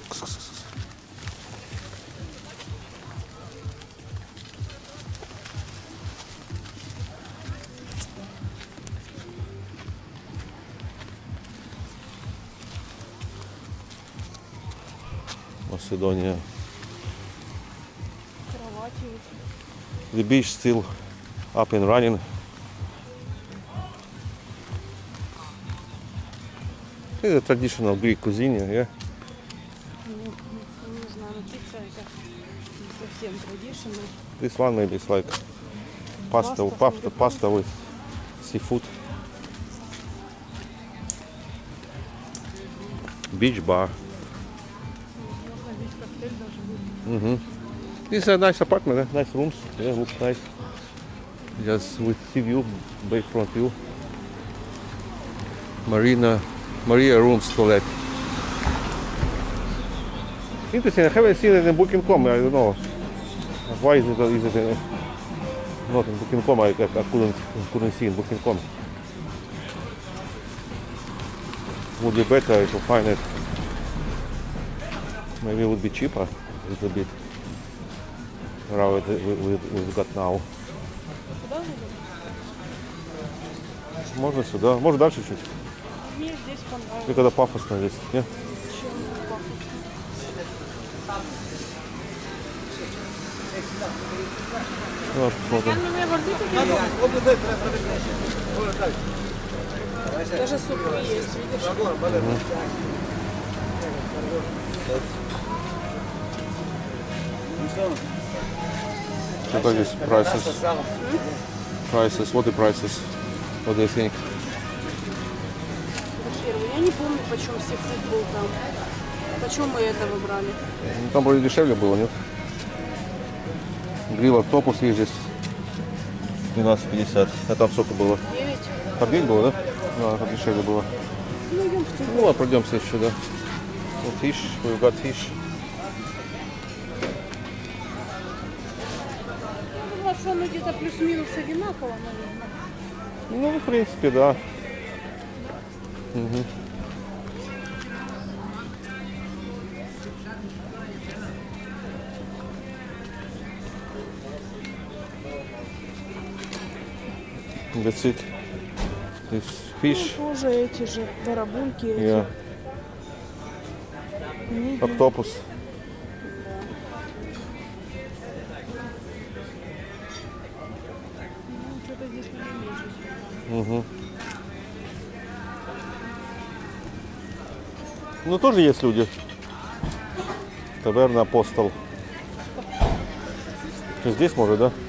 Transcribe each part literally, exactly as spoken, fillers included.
Macedonia. The beach still up and running. It's a traditional Greek cuisine, yeah. This one maybe is like pasta, pasta, pasta with seafood. Beach bar. Mm-hmm. This is a nice apartment, eh? Nice rooms. Yeah, looks nice. Just with sea view, bayfront view. Marina, Maria rooms toilet. Interesting. I haven't seen it in booking dot com. I don't know why is it, is it in, not in booking dot com. I, I couldn't couldn't see in booking dot com. Would be better to find it. Maybe it would be cheaper a little bit. Around we, we, we've got now. Можно сюда, может дальше чуть. Мне здесь понравилось. И когда пафосно здесь, нет? Ну, посмотрим. Даже супы есть, видишь? Угу. Что здесь prices? Prices, what the prices? What do you think? Я не помню, почем сифуд был там. Почем мы это выбрали? Ну, там вроде дешевле было, нет? Грилл Octopus есть здесь двенадцать пятьдесят. А там сколько было? девять. Там девять было, да? Да, там дешевле было. Ну, идем в Ну ладно, пройдемся еще, да. Вот fish, we've got fish. Я думала, что оно где-то плюс-минус одинаково, наверное. Ну, в принципе, да. Угу. That's it. This fish. Ну, тоже эти же барабульки. Yeah. Эти. Octopus. Да. Ну, что-то здесь не лежит. Угу. Ну, тоже есть люди. Таверна Апостол. Здесь может, да?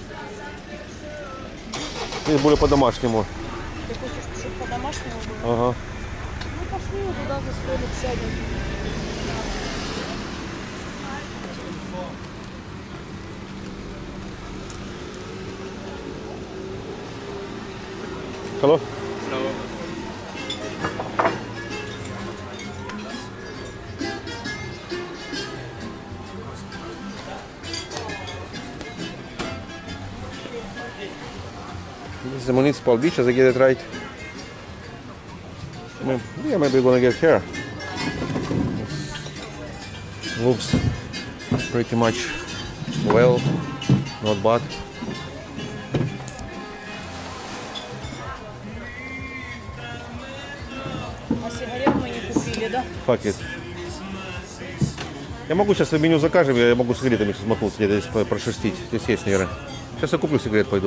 Здесь более по-домашнему. Ты хочешь, чтобы по-домашнему было? Ага. Ну, пошли вот туда за столик сядем. Hello? Hello. This is a municipal beach, as I get it right. Yeah, maybe we're gonna get here. Looks pretty much well, not bad. А сигарет мы не купили, да? Fuck it. Я могу сейчас меню закажем, я могу с сигаретами сейчас махнуть, где-то здесь прошерстить. Здесь есть, наверное. Сейчас я куплю сигарет, пойду.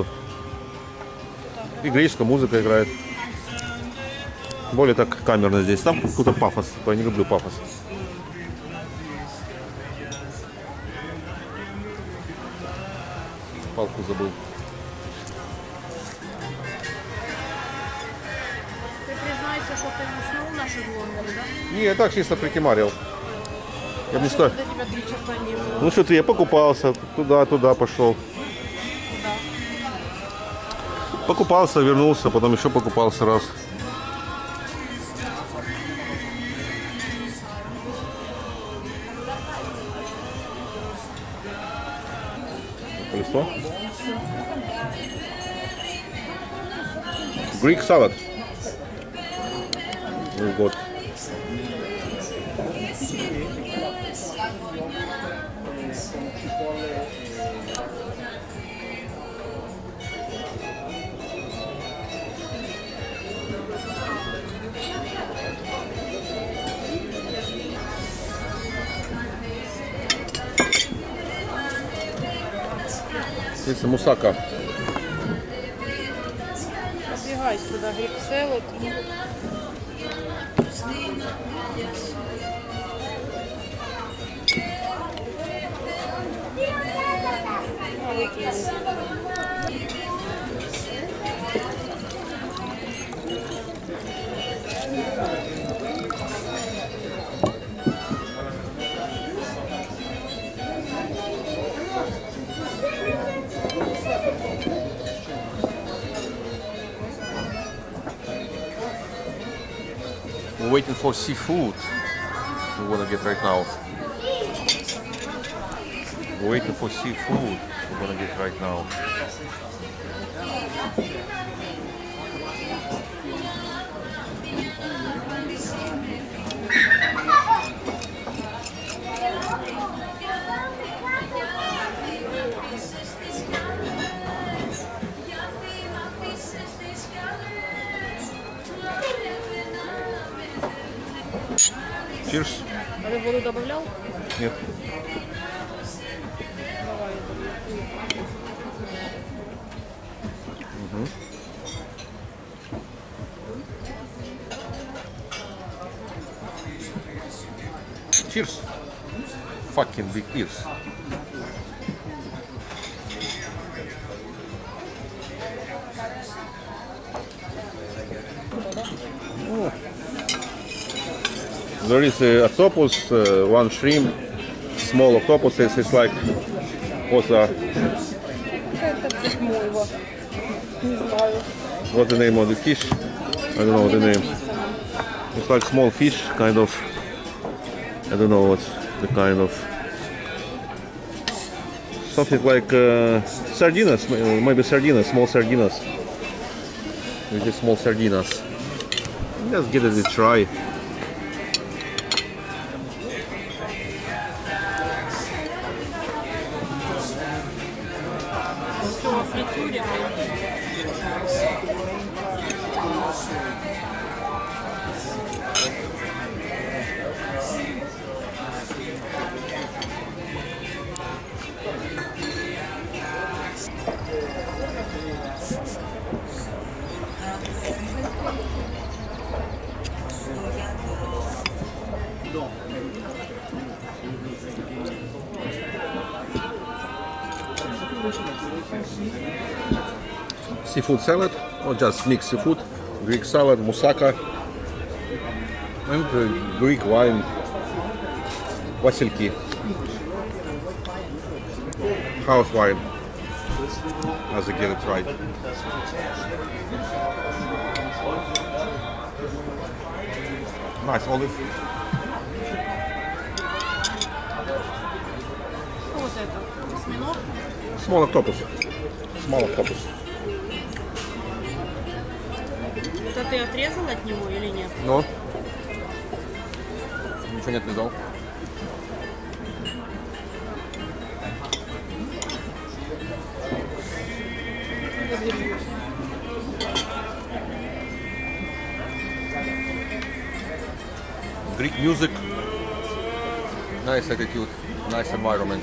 И греческая музыка играет. Более так камерно здесь. Там какой-то пафос. Я не люблю пафос. Палку забыл. Ты признайся, что ты уснул на шезлонге, да? Не, я так чисто прикимарил. Я не стою. До тебя три часа не было. Ну что ты, я покупался, туда-туда пошел. Куда? Покупался, вернулся, потом еще покупался раз. Колесо. Greek salad. We've got Здесь мусака. Забегай сюда, гриб селед. We're waiting for seafood. We wanna get right now. We're waiting for seafood. We're gonna get right now. Cheers. А ты воду добавлял? Нет. Давай. Угу. Cheers. Fucking big ears. Oh. There is a octopus, uh, one shrimp, small octopuses. It's like also. Это письмо. Не знаю. What's the name of the fish? I don't know the name. It's like small fish, kind of. I don't know what's the kind of. Something like uh, sardinas, maybe sardinas, small sardinas. Maybe small sardinas. Just give it a try. Seafood salad, or just mixed seafood, Greek salad, moussaka, and uh, Greek wine, vasilki, house wine, as I get it right. Nice olive. Вот это. Осьминог. Small octopus. Small octopus. Это ты отрезал от него или нет? Но ничего не отрезал. Greek music, nice attitude, nice environment.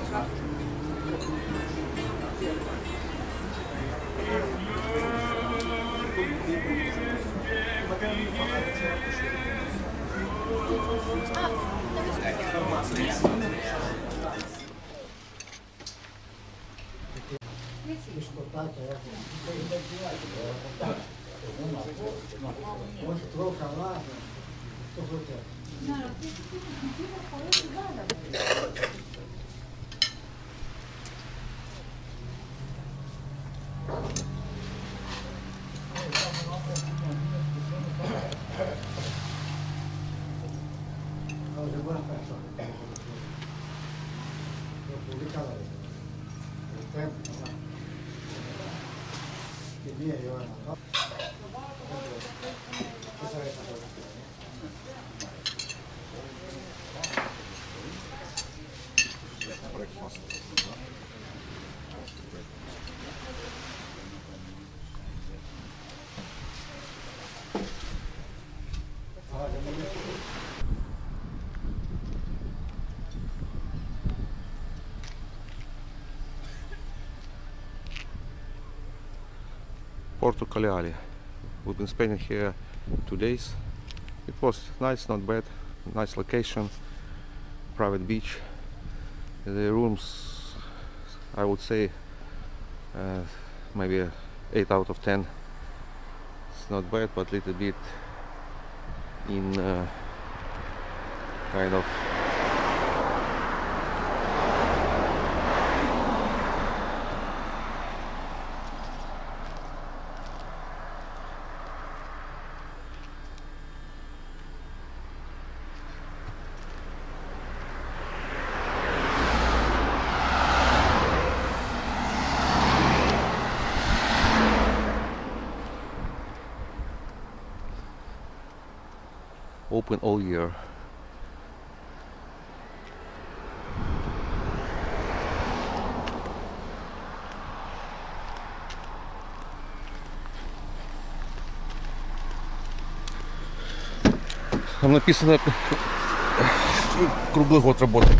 Porto Cagliari. We've been spending here two days. It was nice, not bad, nice location, private beach. The rooms, I would say, uh, maybe eight out of ten. It's not bad, but a little bit in uh, kind of open all year. Там написано круглый год работает.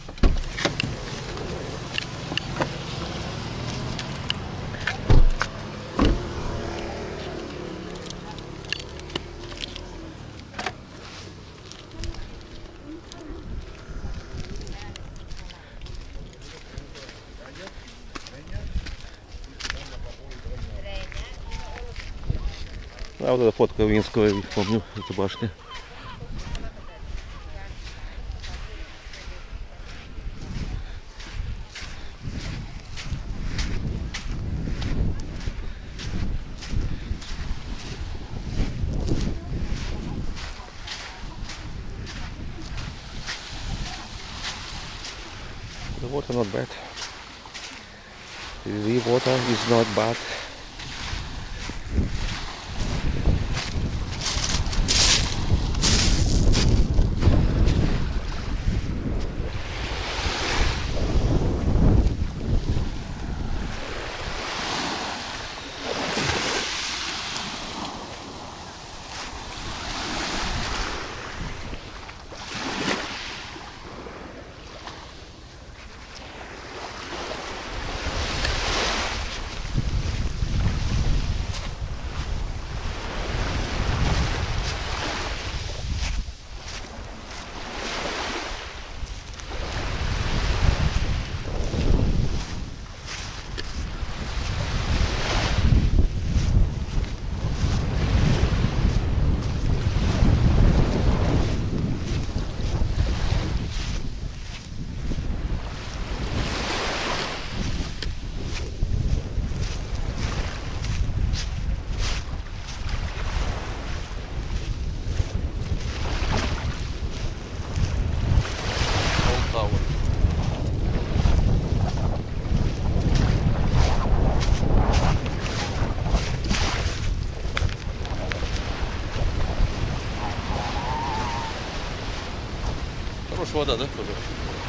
А вот эта фотка Винского, я помню, эта башня. The water not bad. The water is not bad. Хорошая вода, да, тоже?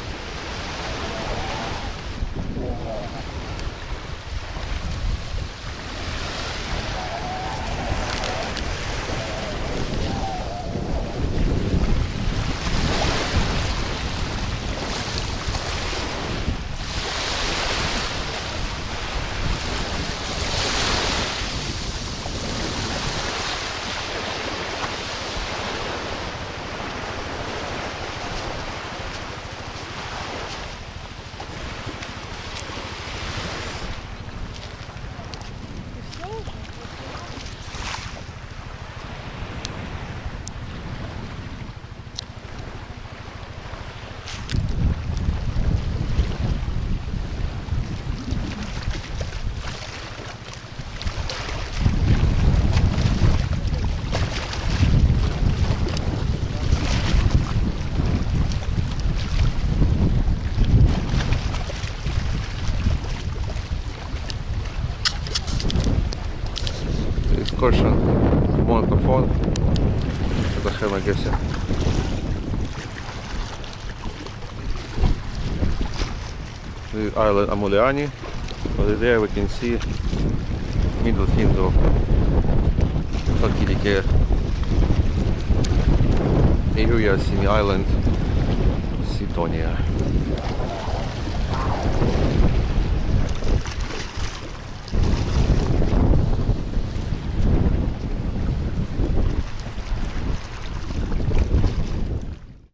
Excursion to Mount Athos. Это хрена геся. The island Amuliani. Over there we can see middle hint of Chalkidiki area, semi-island Sitonia.